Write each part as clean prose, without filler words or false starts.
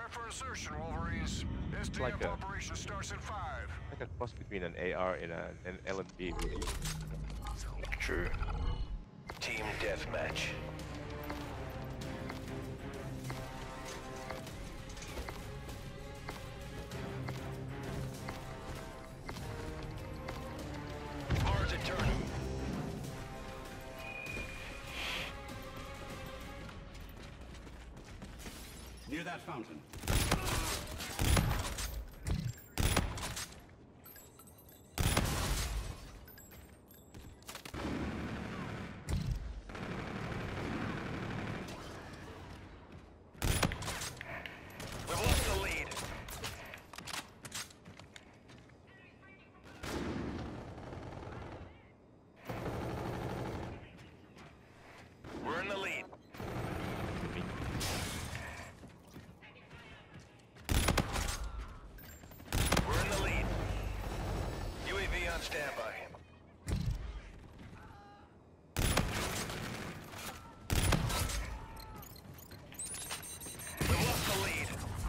Prepare for insertion, Wolverines. It's like a operation starts in 5. cross between an AR and an LMG, really. True. Team deathmatch. Mars Eternal. Near that fountain. We've lost the lead. We're in the lead. We're in the lead. UAV on standby. We've lost the lead.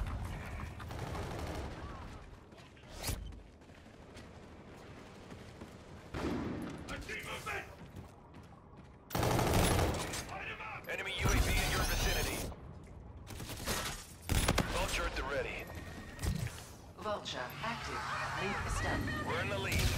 Enemy UAV in your vicinity. Vulture at the ready. Vulture active. Lead established. We're in the lead.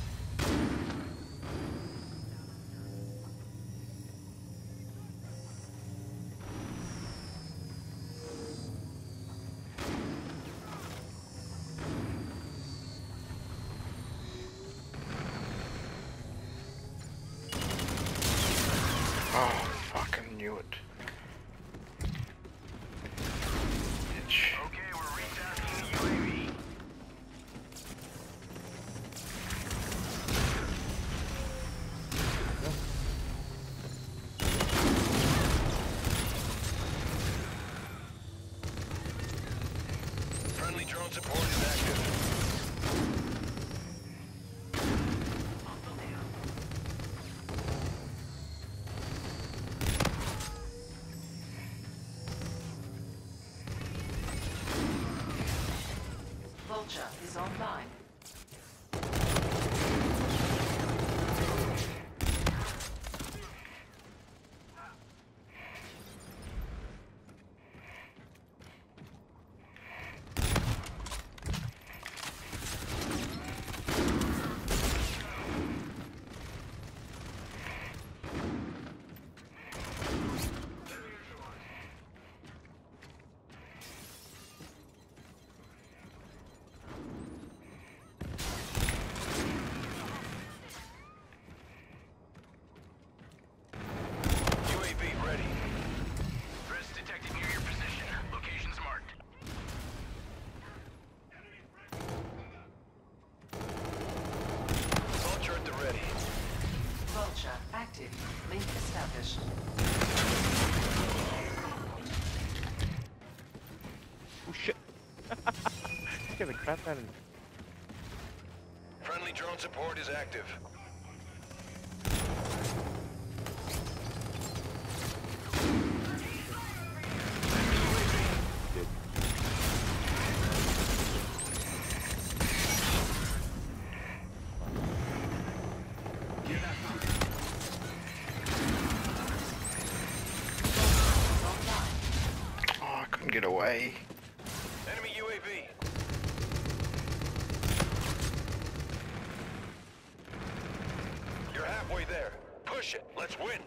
Oh, fucking knew it. Bitch. Okay, we're retasking the UAV. Friendly drone support is active. Vulture is online. UAV ready. Threats detected near your position. Locations marked. Vulture at the ready. Vulture active. Link established. Oh shit! Get the crap out of me. Friendly drone support is active. Dude. Near that fountain. Oh, I couldn't get away. Enemy UAV. You're halfway there. Push it. Let's win.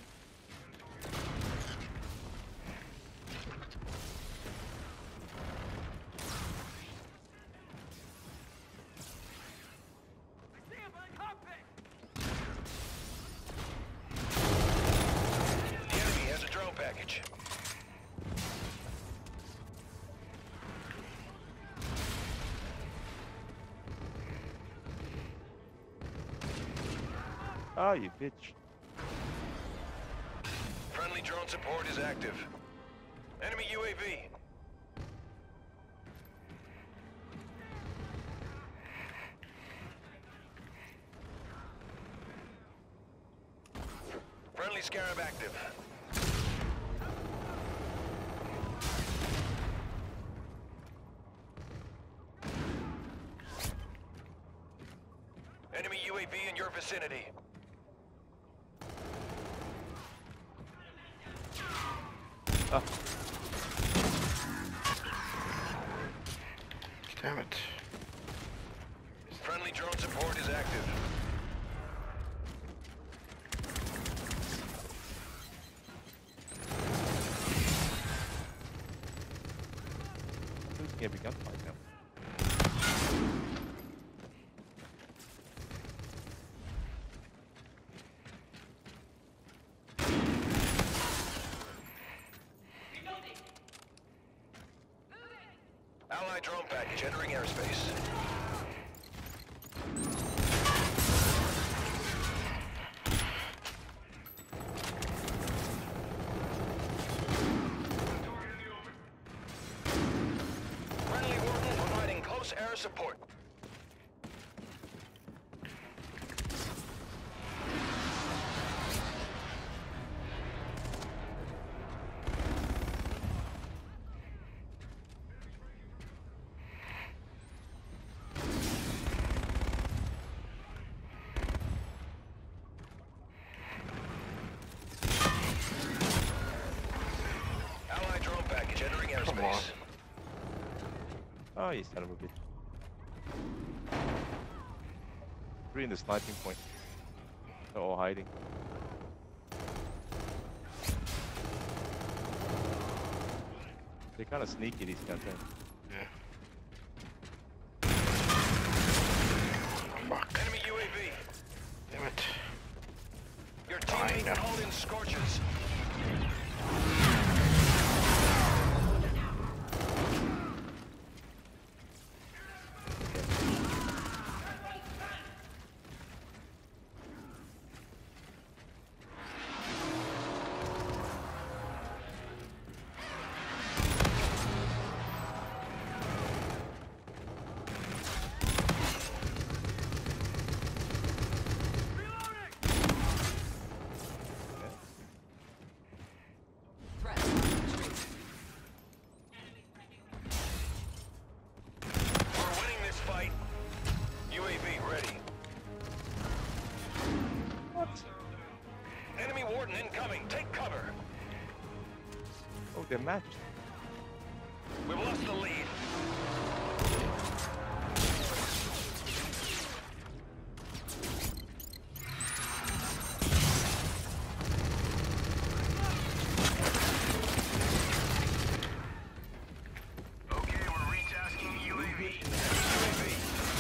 The enemy has a drone package. Oh, you bitch. Friendly drone support is active. Enemy UAV. Friendly Scarab active. UAV in your vicinity. Ah, Damn it. Friendly drone support is active. losing every gunfight now. Allied drone package entering airspace. Friendly Warden providing close air support. Allied drone package entering Come on. airspace. Oh, you son of a bitch. 3 in the sniping point. They're all hiding. They're kind of sneaky, these guys. Yeah. Fuck. Enemy UAV. Damn it. Your I teammate know. called in scorches. Threat retreat. We're winning this fight. UAV ready. What? Enemy Warden incoming. Take cover. Oh, they're matched. We've lost the lead. Okay, we're retasking UAV. UAV.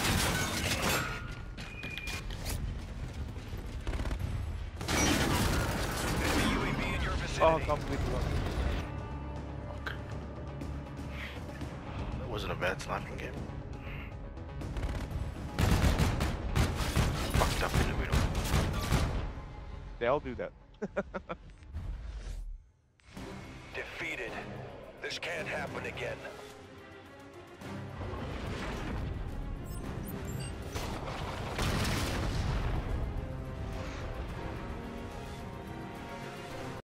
Enemy UAV in your Oh, vicinity. come with one. Fuck. That wasn't a bad sniping game. Fucked up in the middle. They all do that. Defeated. This can't happen again.